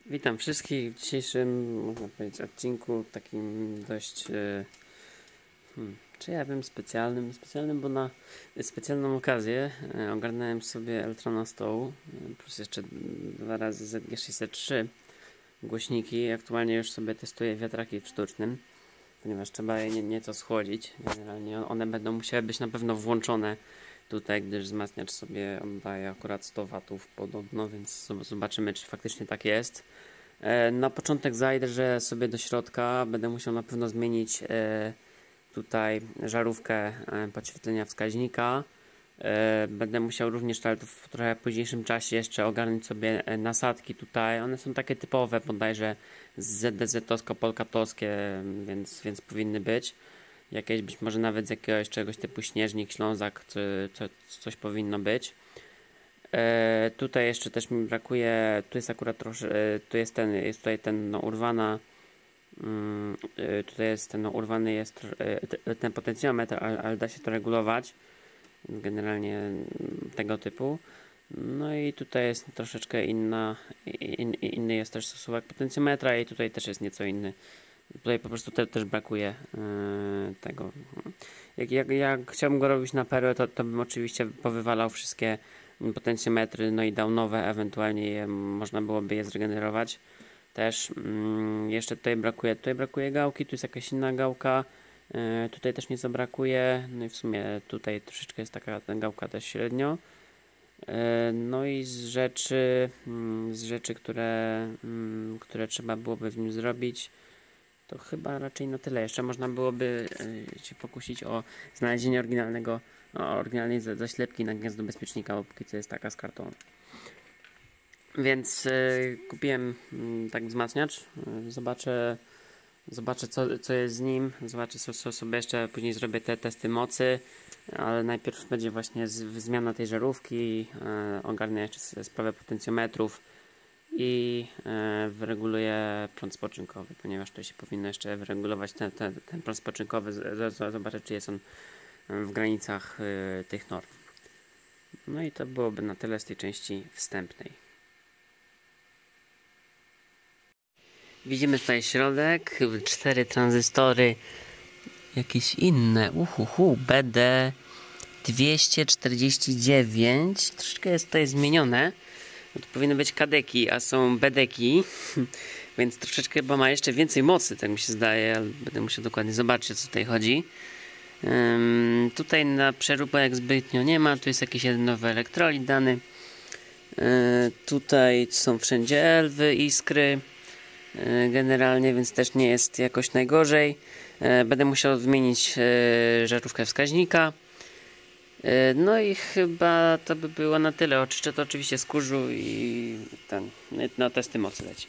Witam wszystkich w dzisiejszym, można powiedzieć, odcinku takim dość, czy ja wiem, specjalnym, bo na specjalną okazję ogarnąłem sobie Eltrona Stołu, plus jeszcze 2 razy ZG603 głośniki. Aktualnie już sobie testuję wiatraki w sztucznym, ponieważ trzeba je nieco schłodzić. Generalnie one będą musiały być na pewno włączone tutaj, gdyż wzmacniacz sobie oddaje akurat 100 W podobno, więc zobaczymy, czy faktycznie tak jest. Na początek zajrzę sobie do środka, będę musiał na pewno zmienić tutaj żarówkę podświetlenia wskaźnika. Będę musiał również w trochę późniejszym czasie jeszcze ogarnąć sobie nasadki tutaj. One są takie typowe, bodajże ZDZ-owsko-polkatowskie, więc powinny być. Jakieś być może nawet z jakiegoś czegoś typu Śnieżnik, Ślązak, coś powinno być. Tutaj jeszcze też mi brakuje, tu jest akurat troszkę, jest tutaj ten urwana, tutaj jest ten urwany jest ten potencjometr, ale da się to regulować, generalnie tego typu. No i tutaj jest troszeczkę inny jest też stosunek potencjometra i tutaj też jest nieco inny. Tutaj po prostu też brakuje tego. Jak chciałbym go robić na perłę, to bym oczywiście powywalał wszystkie potencjometry, no i dał nowe, ewentualnie można byłoby je zregenerować też. Jeszcze tutaj brakuje gałki, tu jest jakaś inna gałka, tutaj też nieco brakuje, no i w sumie tutaj troszeczkę jest taka gałka też średnio. No i z rzeczy, które trzeba byłoby w nim zrobić, to chyba raczej na tyle. Jeszcze można byłoby się pokusić o znalezienie oryginalnej zaślepki na gniazdo bezpiecznika, bo póki co jest taka z kartonu. Więc kupiłem tak wzmacniacz. Zobaczę co jest z nim. Zobaczę co sobie jeszcze później zrobię te testy mocy. Ale najpierw będzie właśnie zmiana tej żarówki. Ogarnę jeszcze sprawę potencjometrów i wyreguluję prąd spoczynkowy, ponieważ tutaj się powinno jeszcze wyregulować ten prąd spoczynkowy. Zobaczę, czy jest on w granicach tych norm. No i to byłoby na tyle z tej części wstępnej. Widzimy tutaj środek, 4 tranzystory, jakieś inne, BD 249, troszeczkę jest tutaj zmienione. To powinny być kadeki, a są bedeki, więc troszeczkę chyba ma jeszcze więcej mocy, tak mi się zdaje, ale będę musiał dokładnie zobaczyć, o co tutaj chodzi. Tutaj na przeróbek zbytnio nie ma, tu jest jakiś jeden nowy elektrolit dany. Tutaj są wszędzie elwy, iskry, generalnie, więc też nie jest jakoś najgorzej. Będę musiał zmienić żarówkę wskaźnika. No i chyba to by było na tyle. Oczyszczę to oczywiście z kurzu i na testy mocy leci.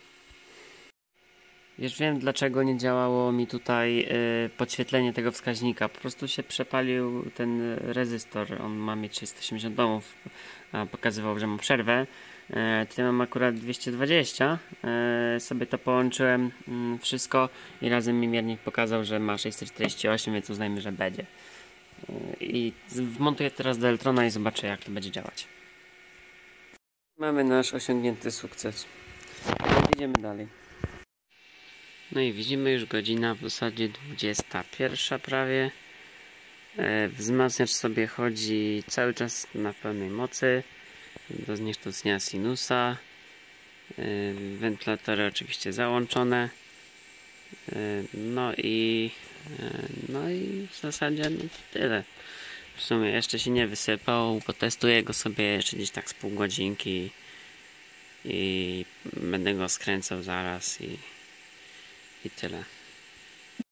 Już wiem, dlaczego nie działało mi tutaj podświetlenie tego wskaźnika. Po prostu się przepalił ten rezystor. On ma mieć 680 ohmów, a pokazywał, że ma przerwę. Tutaj mam akurat 220. Sobie to połączyłem wszystko i razem mi miernik pokazał, że ma 648, więc uznajmy, że będzie. I wmontuję teraz do Eltrona i zobaczę, jak to będzie działać. Mamy nasz osiągnięty sukces. Idziemy dalej. No i widzimy już godzina w zasadzie 21 prawie. Wzmacniacz sobie chodzi cały czas na pełnej mocy do zniekształcenia sinusa. Wentylatory oczywiście załączone. No i w zasadzie tyle. W sumie jeszcze się nie wysypał, potestuję go sobie jeszcze gdzieś tak z pół godzinki i będę go skręcał zaraz i tyle.